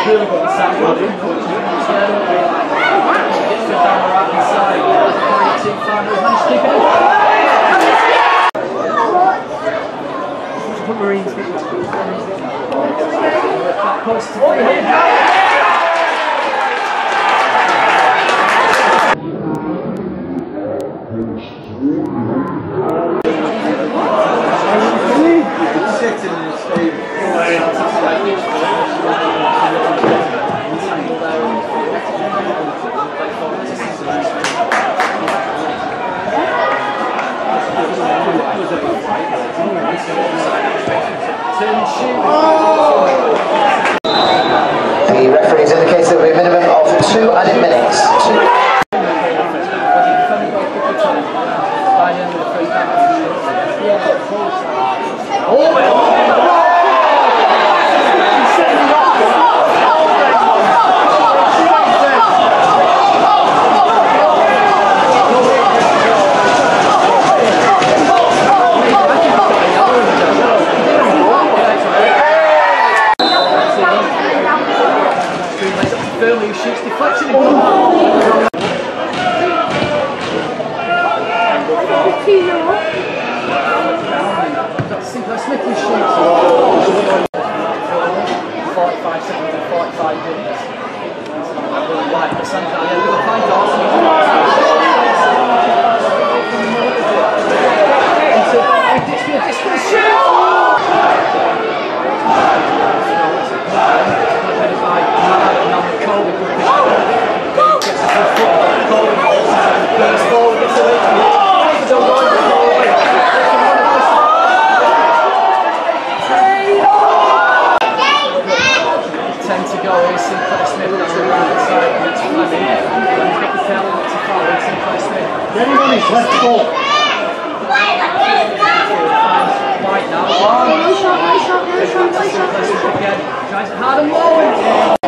really good inside. Down the right hand side. Too far. He's managed to keep it in. Put Marines back post to The referees indicates there will be a minimum of 2 added minutes. Firmly shoots deflection in Smith who shoots 45 seconds and 45 minutes. Right, the centre, yeah, we're going to find Dawson. Everybody's left goal. Right now, tries hard and low.